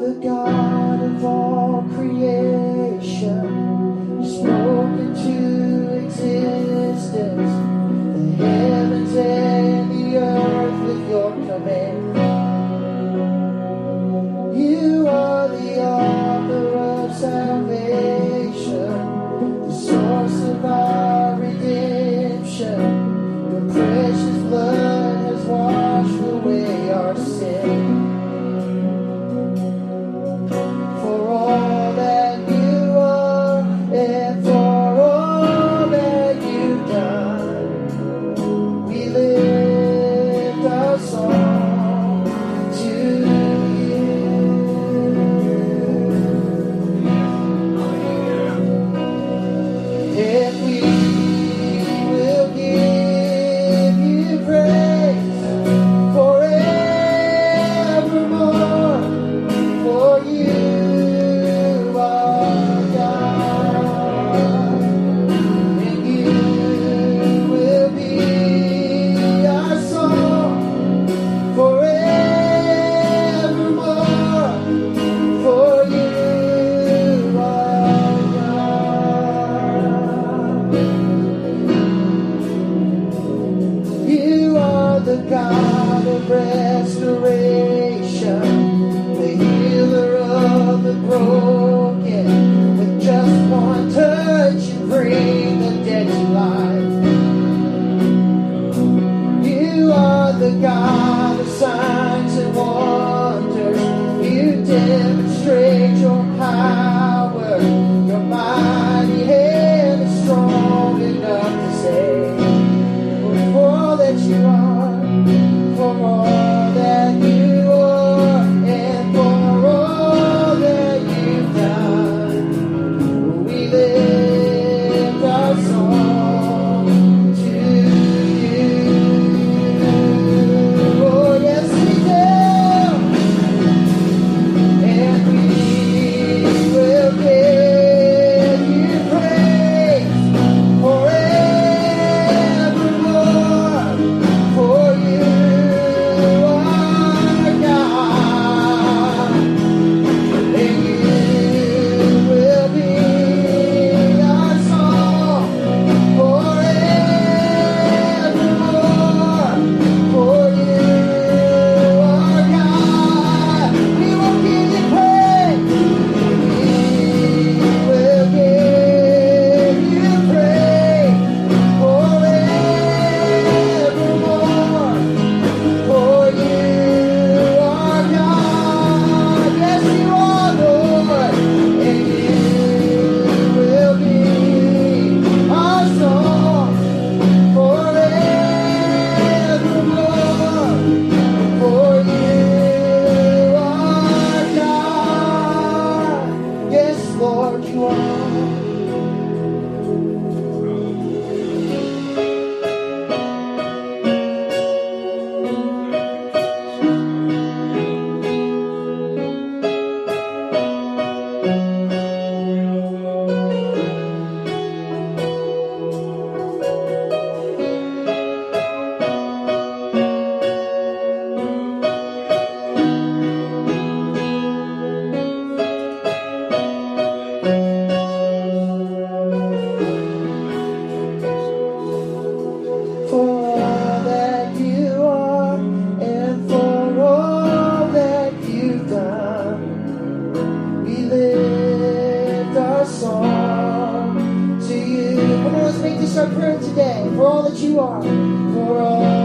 the God of all creation. You spoke into existence the heavens and the earth with your command. You are the author of salvation, the source of our redemption. Your precious blood has washed away our sin. For all that you are and for all that you've done, we lift our song to you. And we will give you praise forevermore, for you are God, and you will be our song forevermore, for you are God. You are the God of restoration, the healer of the broken. With just one touch, you bring the dead to life. You are the God of signs and wonders. You demonstrate your power. Your mighty hand is strong enough to save. For all that you are, for all that you are, and for all that you've done, we lift our song to you. Oh, yes, we do. And we will give you praise forevermore, for you are God, and you will be our song forevermore, for you are God. We will give you praise. We will give you praise forevermore, for you are God. Yes, you are, Lord, and you will be our song forevermore, for you are God. Yes, Lord, you are. For all that you are and for all that you've done, we lift our song to you. Come on, let's make this our prayer today. For all that you are, for all